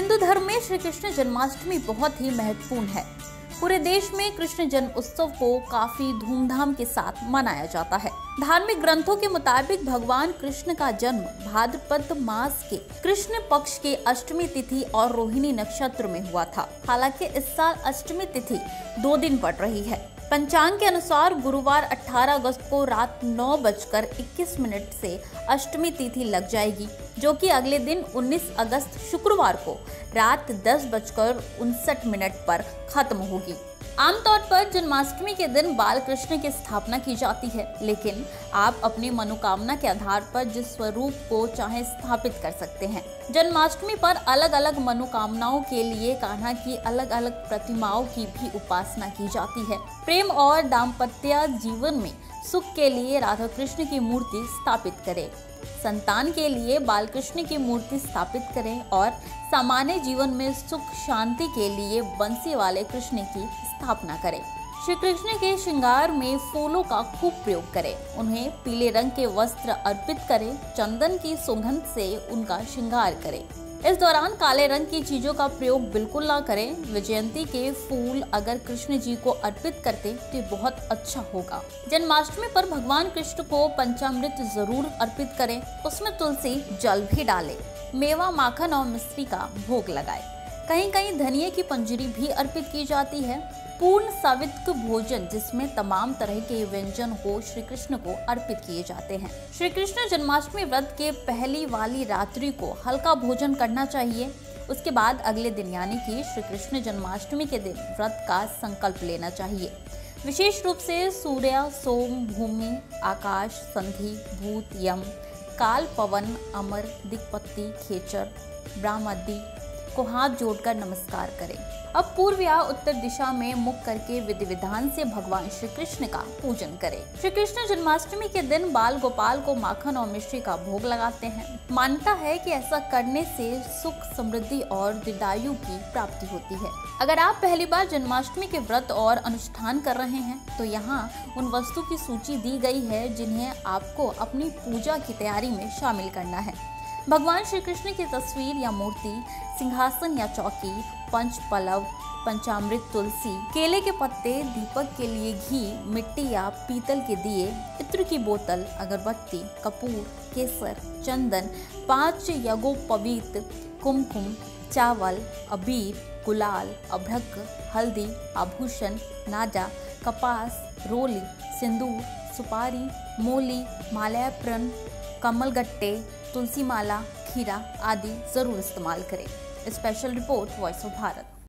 हिंदू धर्म में श्री कृष्ण जन्माष्टमी बहुत ही महत्वपूर्ण है। पूरे देश में कृष्ण जन्म उत्सव को काफी धूमधाम के साथ मनाया जाता है। धार्मिक ग्रंथों के मुताबिक भगवान कृष्ण का जन्म भाद्रपद मास के कृष्ण पक्ष के अष्टमी तिथि और रोहिणी नक्षत्र में हुआ था। हालांकि इस साल अष्टमी तिथि 2 दिन पड़ रही है। पंचांग के अनुसार गुरुवार 18 अगस्त को रात 9:21 से अष्टमी तिथि लग जाएगी, जो कि अगले दिन 19 अगस्त शुक्रवार को रात 10:59 पर खत्म होगी। आमतौर पर जन्माष्टमी के दिन बाल कृष्ण की स्थापना की जाती है, लेकिन आप अपनी मनोकामना के आधार पर जिस स्वरूप को चाहे स्थापित कर सकते हैं। जन्माष्टमी पर अलग अलग मनोकामनाओं के लिए कान्हा की अलग अलग प्रतिमाओं की भी उपासना की जाती है। प्रेम और दाम्पत्य जीवन में सुख के लिए राधा कृष्ण की मूर्ति स्थापित करें, संतान के लिए बाल कृष्ण की मूर्ति स्थापित करें और सामान्य जीवन में सुख शांति के लिए बंसी वाले कृष्ण की स्थापना करें। श्री कृष्ण के श्रृंगार में फूलों का खूब प्रयोग करें, उन्हें पीले रंग के वस्त्र अर्पित करें, चंदन की सुगंध से उनका श्रृंगार करें। इस दौरान काले रंग की चीजों का प्रयोग बिल्कुल ना करें। विजयंती के फूल अगर कृष्ण जी को अर्पित करते तो बहुत अच्छा होगा। जन्माष्टमी पर भगवान कृष्ण को पंचामृत जरूर अर्पित करें, उसमें तुलसी जल भी डालें, मेवा माखन और मिश्री का भोग लगाएं। कहीं कहीं धनिये की पंजरी भी अर्पित की जाती है। पूर्ण सात्विक भोजन जिसमें तमाम तरह के व्यंजन हो श्री कृष्ण को अर्पित किए जाते हैं। श्री कृष्ण जन्माष्टमी व्रत के पहली वाली रात्रि को हल्का भोजन करना चाहिए। उसके बाद अगले दिन यानी कि श्री कृष्ण जन्माष्टमी के दिन व्रत का संकल्प लेना चाहिए। विशेष रूप से सूर्य, सोम, भूमि, आकाश, संधि, भूत, यम, काल, पवन, अमर, दिक्पति, खेचर, ब्रह्मादि को हाथ जोड़कर नमस्कार करें। अब पूर्व या उत्तर दिशा में मुख करके विधि विधान से भगवान श्री कृष्ण का पूजन करें। श्री कृष्ण जन्माष्टमी के दिन बाल गोपाल को माखन और मिश्री का भोग लगाते हैं। मान्यता है कि ऐसा करने से सुख, समृद्धि और दीर्घायु की प्राप्ति होती है। अगर आप पहली बार जन्माष्टमी के व्रत और अनुष्ठान कर रहे हैं तो यहाँ उन वस्तु की सूची दी गई है जिन्हें आपको अपनी पूजा की तैयारी में शामिल करना है। भगवान श्री कृष्ण की तस्वीर या मूर्ति, सिंहासन या चौकी, पंच पलव, पंचामृत, तुलसी, केले के पत्ते, दीपक के लिए घी, मिट्टी या पीतल के दिए, इत्र की बोतल, अगरबत्ती, कपूर, केसर, चंदन, 5 यज्ञोपवीत, कुमकुम, चावल, अबीर, गुलाल, अभ्रक, हल्दी, आभूषण, नाजा, कपास, रोली, सिंदूर, सुपारी, मोली, माल्यार्पण, कमलगट्टे, तुलसी माला, खीरा आदि जरूर इस्तेमाल करें। Special report, voice of Bharat.